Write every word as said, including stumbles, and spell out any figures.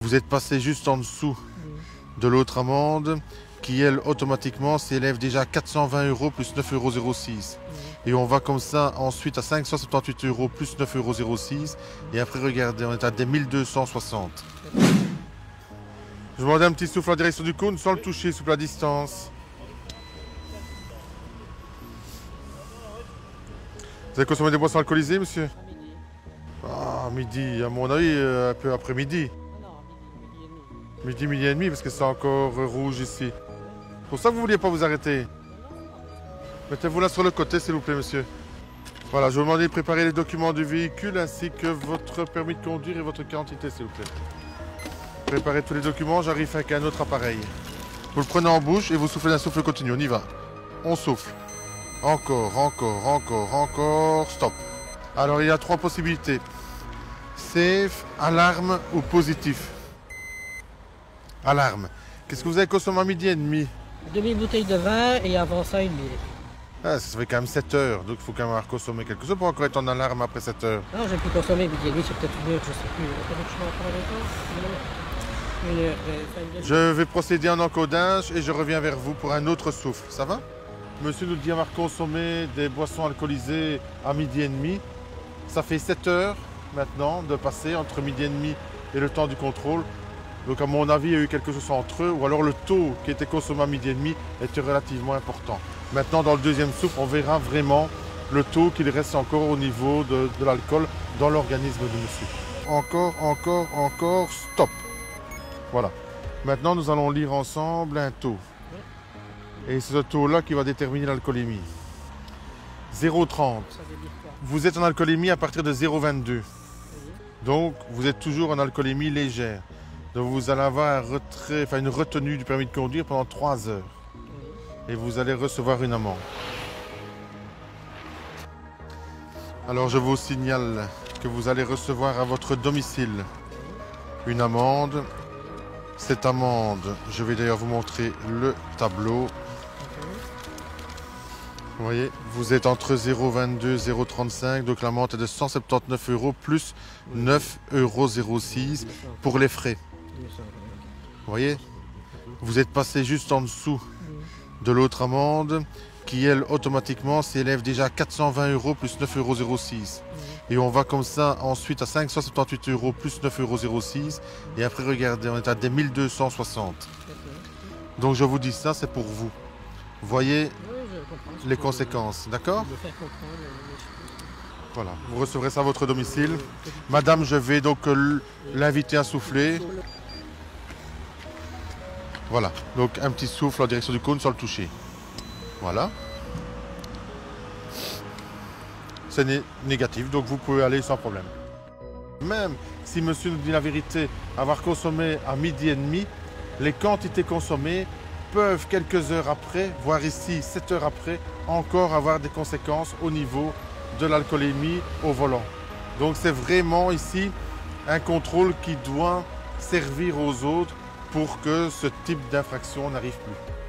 vous êtes passé juste en dessous de l'autre amende qui, elle, automatiquement s'élève déjà à quatre cent vingt euros plus neuf euros zéro six. Et on va comme ça ensuite à cinq cent soixante-dix-huit euros plus neuf euros zéro six. Et après, regardez, on est à des mille deux cent soixante. Je vous demande un petit souffle en direction du cône sans le toucher, sous la distance. Vous avez consommé des boissons alcoolisées, monsieur? Ah, midi, à mon avis, un peu après-midi. Midi, midi et demi, parce que c'est encore rouge ici. C'est pour ça que vous ne vouliez pas vous arrêter. Mettez-vous là sur le côté, s'il vous plaît, monsieur. Voilà, je vais vous demander de préparer les documents du véhicule ainsi que votre permis de conduire et votre carte d'identité, s'il vous plaît. Préparez tous les documents, j'arrive avec un autre appareil. Vous le prenez en bouche et vous soufflez d'un souffle continu, on y va. On souffle. Encore, encore, encore, encore, stop. Alors, il y a trois possibilités. Safe, alarme ou positif. Alarme. Qu'est-ce que vous avez consommé à midi et demi? Demi-bouteille de vin et avant ça une bière. Ah, ça fait quand même sept heures, donc il faut quand même avoir consommé quelque chose pour encore être en alarme après sept heures. Non, j'ai pu consommer midi et demi, c'est peut-être une heure, je sais plus. Une heure, une heure. Je vais procéder en encodage et je reviens vers vous pour un autre souffle, ça va? Monsieur nous dit avoir consommé des boissons alcoolisées à midi et demi. Ça fait sept heures maintenant de passer entre midi et demi et le temps du contrôle. Donc à mon avis, il y a eu quelque chose entre eux, ou alors le taux qui était consommé à midi et demi était relativement important. Maintenant, dans le deuxième souffle, on verra vraiment le taux qu'il reste encore au niveau de, de l'alcool dans l'organisme de monsieur. Encore, encore, encore, stop. Voilà. Maintenant, nous allons lire ensemble un taux. Et c'est ce taux-là qui va déterminer l'alcoolémie. zéro virgule trente. Vous êtes en alcoolémie à partir de zéro virgule vingt-deux. Donc, vous êtes toujours en alcoolémie légère. Donc, vous allez avoir un retrait, enfin, une retenue du permis de conduire pendant trois heures. Et vous allez recevoir une amende. Alors, je vous signale que vous allez recevoir à votre domicile une amende. Cette amende, je vais d'ailleurs vous montrer le tableau. Vous voyez, vous êtes entre zéro virgule vingt-deux et zéro virgule trente-cinq, donc l'amende est de cent soixante-dix-neuf euros plus neuf euros zéro six pour les frais. Vous voyez, vous êtes passé juste en dessous de l'autre amende qui, elle, automatiquement s'élève déjà à quatre cent vingt euros plus neuf euros zéro six. Et on va comme ça ensuite à cinq cent soixante-dix-huit euros plus neuf euros zéro six. Et après, regardez, on est à des mille deux cent soixante. Donc je vous dis ça, c'est pour vous. Vous voyez les conséquences, d'accord? Voilà, vous recevrez ça à votre domicile. Madame, je vais donc l'inviter à souffler. Voilà, donc un petit souffle en direction du cône sans le toucher. Voilà. C'est né négatif, donc vous pouvez aller sans problème. Même si monsieur nous dit la vérité, avoir consommé à midi et demi, les quantités consommées peuvent quelques heures après, voire ici sept heures après, encore avoir des conséquences au niveau de l'alcoolémie au volant. Donc c'est vraiment ici un contrôle qui doit servir aux autres pour que ce type d'infraction n'arrive plus.